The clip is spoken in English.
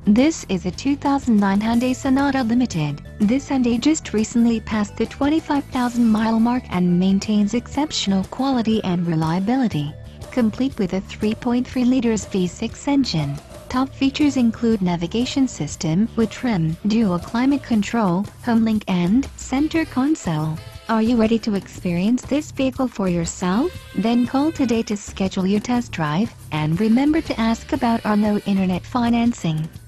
This is a 2009 Hyundai Sonata Limited. This Hyundai just recently passed the 25,000-mile mark and maintains exceptional quality and reliability. Complete with a 3.3-liter V6 engine. Top features include navigation system with trim, dual climate control, HomeLink and center console. Are you ready to experience this vehicle for yourself? Then call today to schedule your test drive, and remember to ask about our low internet financing.